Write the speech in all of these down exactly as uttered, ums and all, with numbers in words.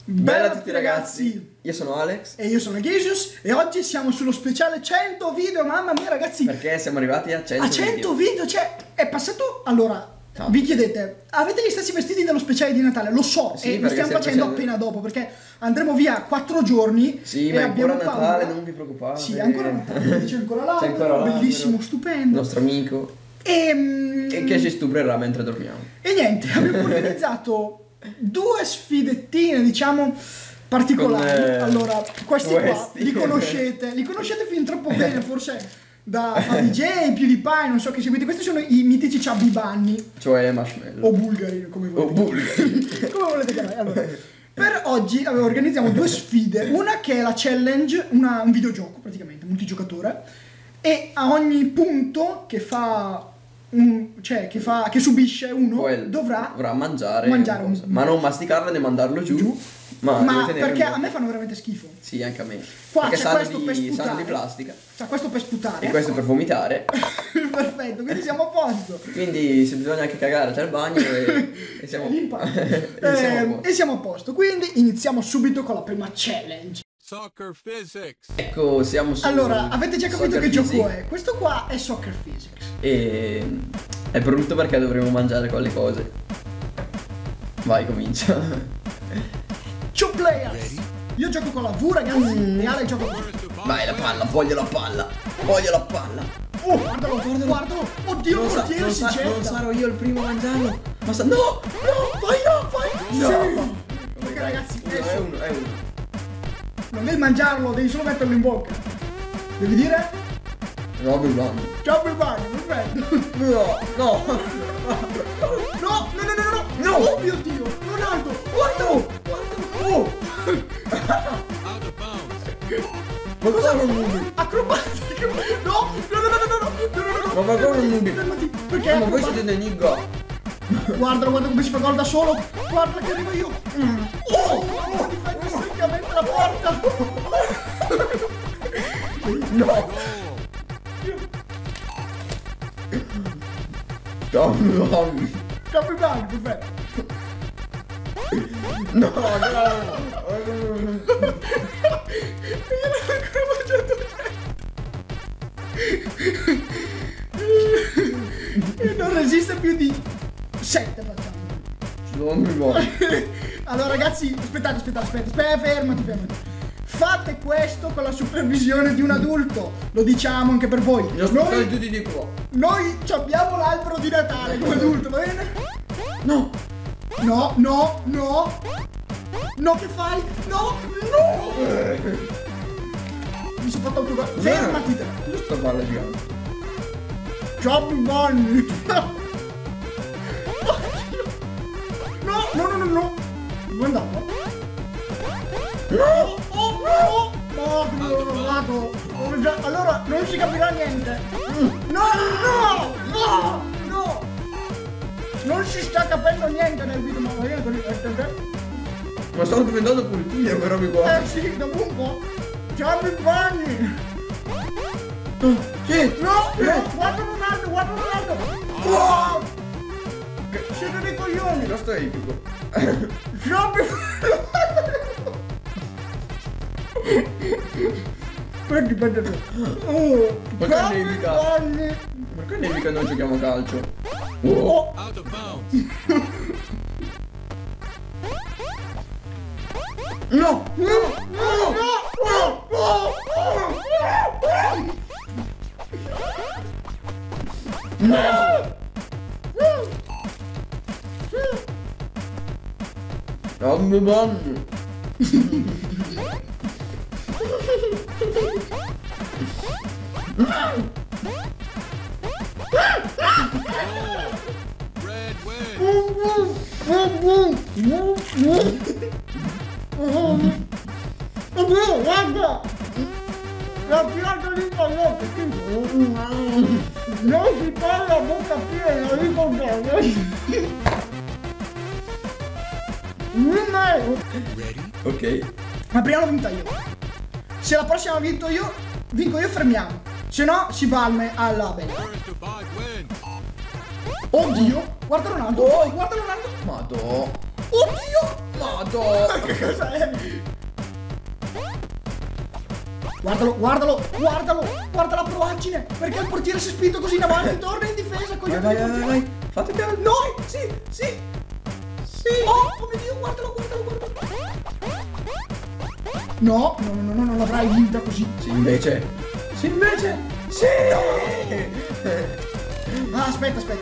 Bella a tutti ragazzi, io sono Alex e io sono Gesius e oggi siamo sullo speciale cento video, mamma mia ragazzi. Perché siamo arrivati a cento, a cento video. video, cioè è passato, allora no. vi chiedete, avete gli stessi vestiti dello speciale di Natale? Lo so, sì, e lo stiamo facendo appena dopo perché andremo via quattro giorni. Sì, e ma abbiamo ancora paura. Natale, non vi preoccupate. Sì, ancora Natale, c'è ancora l'albero, bellissimo, stupendo. Il nostro amico E, e che ci stuprerà mentre dormiamo. E niente, abbiamo organizzato due sfidettine, diciamo, particolari. Con, eh, allora, questi, questi qua li conoscete, li conoscete fin troppo bene, forse da D J, PewDiePie, non so che seguite. Questi sono i mitici Chubby Bunny, cioè marshmallow o bulgari, come volete. O bulgari. Come volete chiamare. Allora, per oggi allora, organizziamo due sfide. Una che è la challenge, una, un videogioco praticamente, multigiocatore. E a ogni punto che fa un, cioè che fa che subisce uno Poi dovrà, dovrà mangiare, mangiare un, un, ma non masticarla né mandarlo giù, giù. ma, ma perché a me fanno veramente schifo. Sì, anche a me. Qua perché c'è questo di, per sputare, sanno di plastica. c'è questo per sputare e questo per vomitare. Perfetto, quindi siamo a posto. Quindi se bisogna anche cagare c'è il bagno e, e siamo e, e, siamo e siamo a posto. Quindi iniziamo subito con la prima challenge. Soccer Physics. Ecco, siamo su. Allora, avete già capito Soccer che Physics. gioco è? Questo qua è Soccer Physics. E è brutto perché dovremo mangiare quelle cose. Vai, comincia. Two players. Io gioco con la V, ragazzi, mm. e Ale gioca con la. Vai, la palla, voglio la palla. Voglio la palla. Oh, guardalo, guardalo, guardalo. Oddio, non il sa, portiere non si sa, getta. Non sarò io il primo a mangiarlo. Ma sa. No! No, vai, no, vai. No. Sì. Perché ragazzi, No, è uno, è uno. non devi mangiarlo, devi solo metterlo in bocca. Devi dire? Robby Bunny. Ciao, Bibani, perfetto. No, no. No, no, no, no, no, no. No. Oh mio Dio, Ronaldo, guardalo, guardalo. Oh. Out of bounds. Ma cosa non nubi? Acrobatico. No, no, no, no, no, no, no, no, no. Ma cosa non nubi? Fermati, perché? Ma voi siete dei nigga. Guarda, guarda come si fa gol da solo. Guarda che arrivo io. Mm. Oh, oh, difende seccamente la porta. No. Ciao, no. Capitano, perfetto. No, no. Io non ho ancora mangiato niente. E non resiste più di sette, facciamo. Non mi vuole. Allora ragazzi, aspettate, aspettate, aspetta, aspetta, fermati, fermati. Fate questo con la supervisione di un adulto. Lo diciamo anche per voi. Io aspettate Noi, tutti di qua. noi abbiamo l'albero di Natale come adulto, va bene? No. No, no, no. No, che fai? No, no. Mi sono fatto autogol. Fermati te. Questa palla gigante. Chubby Bunny. No, no, no, no, no. Dove è andato? No, oh, no. No, no, vado. Allora, non si capirà niente. No, no, no, no. Non si sta capendo niente nel video, ma vedete lì. Ma stavo diventando pulitino quei robi qua. Eh sì, dopo un po'. Chubby Bunny. Sì. No, no, guarda Ronaldo, guarda Ronaldo. Oh! Siete dei coglioni. Questo è epico. Chubby. Prendi, prendi. Oh, Perché Chubby nevica? Bunny. Perché nevica non giochiamo a calcio? Oh. Out of bounds. No! No, no, no, no, No! Chubby Bunny. Red win. Guarda! La pianta di pallotto, non si parla a bocca piena, ricordate? Ready? Ok. La prima l'ho vinta io. Se la prossima ho vinto io, vinco io, fermiamo. Se no, si va al alla bella. First to five win. Oddio! Guarda Ronaldo! Oh, guarda Ronaldo! Madò. Oddio! Madonna. Che cos'è? Guardalo, guardalo, guardalo, guarda la proaggine, perché il portiere si è spinto così in avanti, torna in difesa con gli Vai, vai, altri vai, vai. Fate piano. No! Sì, sì. Sì. Oh, oh mio Dio, guardalo, guardalo, guardalo. No, no, no, no, non l'avrai vinta così. Sì, invece. Sì, invece. Sì. Ah, aspetta, aspetta.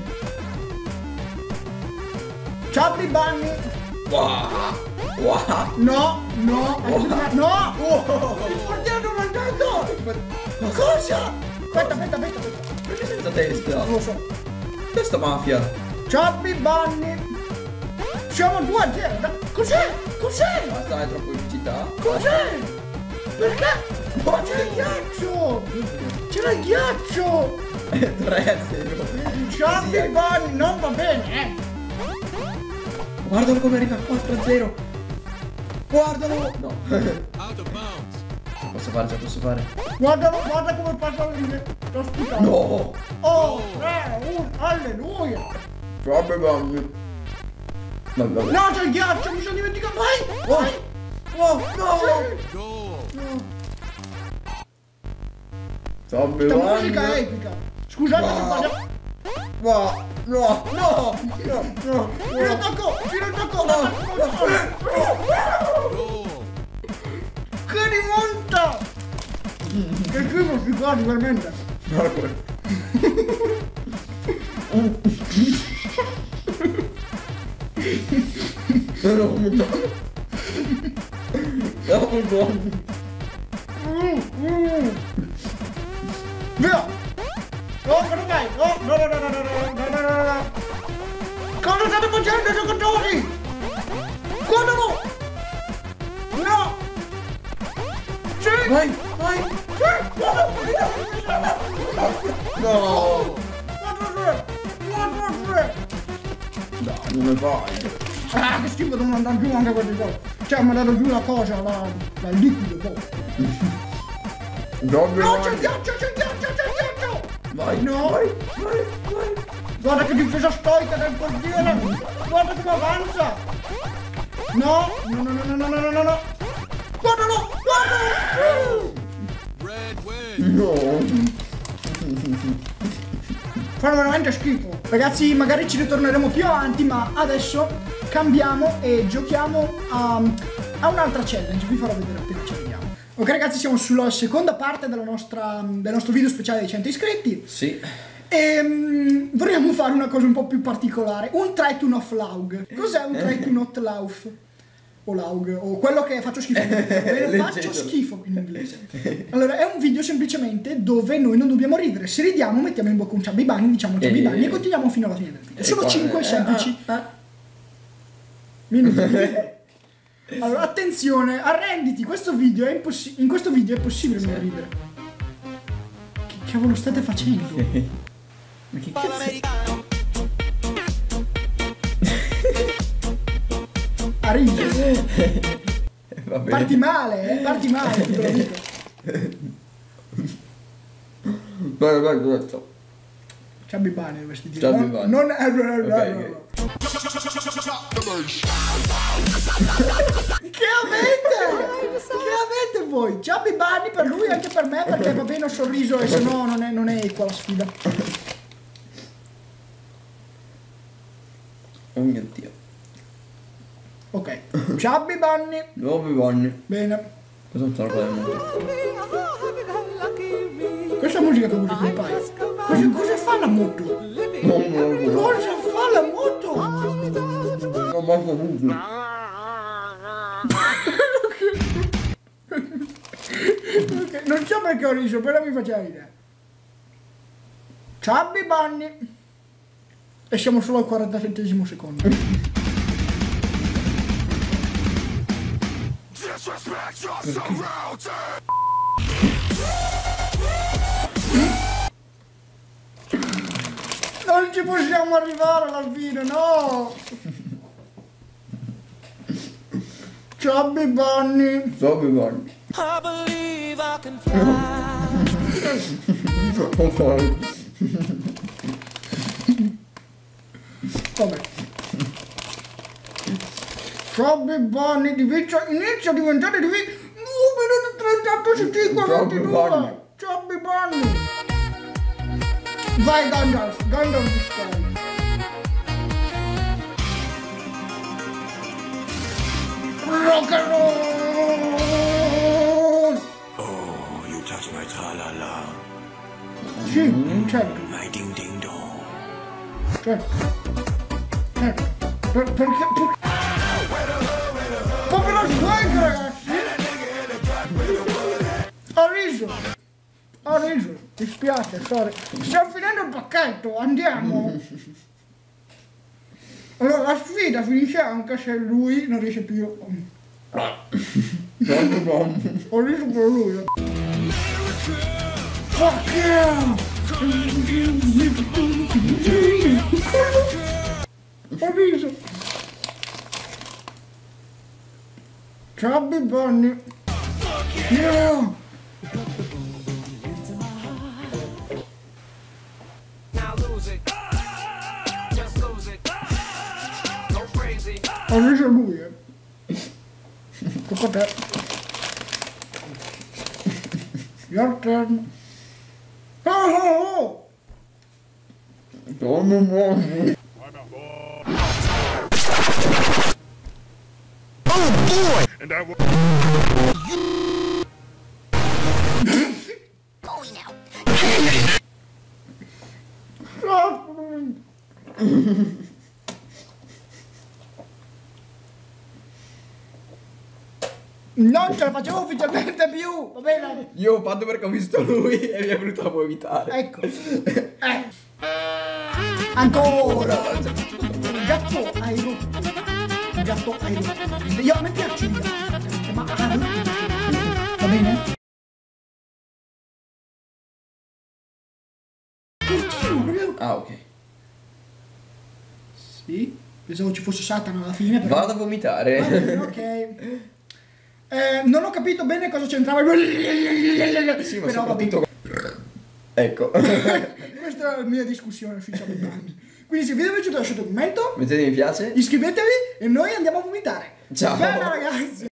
Chubby Bunny. Wow. Wow. No, no, hai eliminato- no! Wow. Il portiere non l'ha mandato! Cosa? Aspetta, aspetta, aspetta, aspetta. Perché senza testa? Non lo so. Questa mafia. Chubby Bunny. Siamo due a zero. da- Cos'è? Cos'è? Basta, è troppo velocità. Cos'è? Perché? Ma c'era il ghiaccio! C'era il ghiaccio! tre a zero. Chubby Bunny non va bene, eh! Guardalo come arriva quattro a zero. Guardalo. No. Out of bounds. Posso fare, ce la posso fare. Guardalo, guarda come passa il l'ospitale. No. Oh, tre, uno, alleluia! Proprio bomb. Vabbè, vabbè. No, c'è il ghiaccio, mi sono dimenticato. Vai! Vai! Oh, no. Sì. Goal. Zombie Questa bomb. musica è epica. Scusate se Wow. sbaglio. No, no, no, no, no. Fino al tocco, fino al tocco. Goal. Che rimonta! Che schifo si fa veramente. Marco. No, no, no. Double bomb. Mm, mm. Via! Oh, cosa fai? Oh, no, no, no, no, no, no, no, no, no, no. Cosa state facendo, giocatori? Guardalo! No! Sì! Vai, vai. Sì! No. quattro a tre! quattro a tre! No, non ne fai. Ah, che schifo, devono andare giù anche questi qua. Cioè, mi ha dato giù la cosa, la, la il liquido, poi. Zombie No, c'è il bomb. ghiaccio, c'è il ghiaccio, c'è il ghiaccio! Vai, No. vai, vai, vai. Guarda che difesa stoica del portiere! Guarda come avanza! No! No, no, no, no, no, no, no, no, no! Guardalo! Guardalo! Red win. No. Fanno veramente schifo. Ragazzi, magari ci ritorneremo più avanti, ma adesso cambiamo e giochiamo a, a un'altra challenge. Vi farò vedere appena ci arriviamo. Ok ragazzi, siamo sulla seconda parte della nostra, del nostro video speciale dei cento iscritti. Sì. E um, vorremmo fare una cosa un po' più particolare. Un try to not laug. Cos'è un try to not laugh? O laug, o quello che faccio schifo in inglese. Faccio Leggetelo. schifo in inglese. Allora, è un video semplicemente dove noi non dobbiamo ridere. Se ridiamo, mettiamo in bocca un Chubby Bunny, diciamo Chubby Eh, Bunny e eh, continuiamo fino alla fine del video. E Sono qua- cinque eh, semplici ah, ah. minuti. Allora, attenzione, arrenditi, questo video è impossi- in questo video è possibile non ridere. Che cavolo state facendo? Ma che cazzo? A ridere. Va bene. Parti male, eh? Parti male, te lo dico. Vai, vai, vai. Chubby Bunny dovresti dire. Chubby Non- Bunny. Non è. No, no, no, Ok, no, ok. no. Che avete? Che avete voi? Chubby Bunny per lui e anche per me perché va bene un sorriso e se no non è, non è equa la sfida. Oh mio Dio. Ok. Chubby Bunny. Nuovi Bunny. Bene. Cosa sta roba? Questa musica che usi pai. Cosa, cosa fa la moto? Non lo so. Cosa fa la moto? Non manco avuto. Ok, non so perché ho riso, però mi faceva ridere. Chubby Bunny. E siamo solo al quarantasettesimo secondo. Non ci possiamo arrivare alla fine, no! Chubby Bunny. Zombie Bunny. I believe I can fly. Ok. Vabbè. Chubby Bunny inizia, inizia a diventare di numero trentotto quarantadue. Chubby Bunny. Vai Gandalf, Gandalf di style. Rock and roll. Oh, you touch my tra-la-la. Sì, certo. My ding-ding-dong. Certo. Certo. Per, perché... Per... Povero swag, ragazzi! Ho riso! Ho riso! Mi spiace, sorry. Stiamo finendo il pacchetto, andiamo! Allora, la sfida finisce anche se lui non riesce più. Ho riso per lui. Fuck yeah! Ho riso! Chubby Bunny! Yeah! Now lose it. Just lose it. Go crazy. Ho riso lui, eh! Tocca a te! Your turn! Oh oh oh! And I will. Non ce la facevo ufficialmente più, va bene? Io ho fatto perché ho visto lui e mi è venuto a vomitare. Ecco. Eh. Ancora. Gatto hai rotto. Gatto hai rotto. Io a me piace il gatto, ma ha rotto. Va bene? Continua, proprio. Ah, ok. Sì. Pensavo ci fosse Satana alla fine. Però... Vado a vomitare. Va bene, ok. Eh, non ho capito bene cosa c'entrava. Sì, ma però va bene. soprattutto... Ecco. Questa è la mia discussione sui Chubby Bunny. Quindi se vi è piaciuto lasciate un commento, Mettete mi piace. iscrivetevi e noi andiamo a vomitare. Ciao. Bene ragazzi.